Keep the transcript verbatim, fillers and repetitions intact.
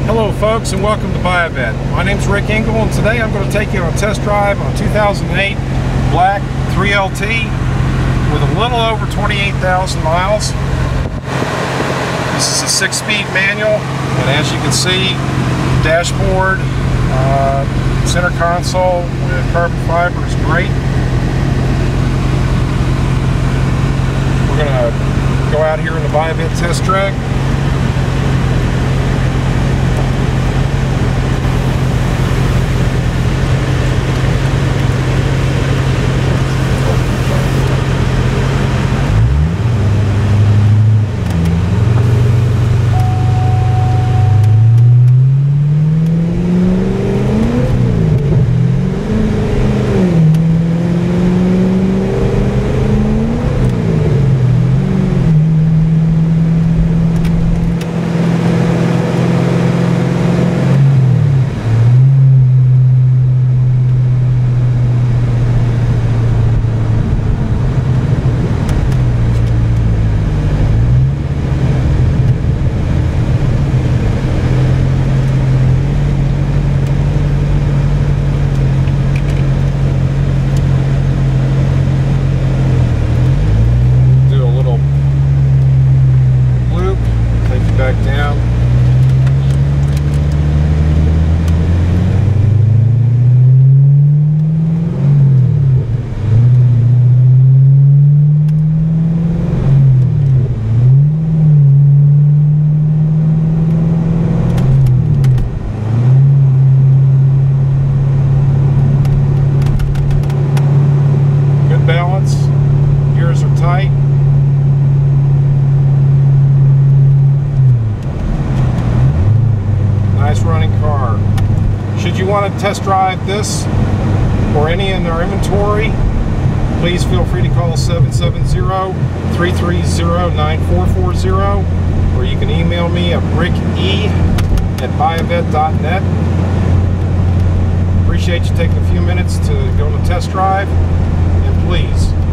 Hello folks, and welcome to Buy a Vet. My name's Rick Engel, and today I'm going to take you on a test drive on a two thousand eight black three L T with a little over twenty-eight thousand miles. This is a six-speed manual, and as you can see, dashboard, uh, center console with carbon fiber is great. We're going to go out here in the Buy a Vet test track. Back down. Good balance. Gears are tight. Nice running car. Should you want to test drive this or any in our inventory, please feel free to call seven seven zero, three three zero, nine four four zero, or you can email me at rick e at buy a vet dot net. Appreciate you taking a few minutes to go on a test drive, and please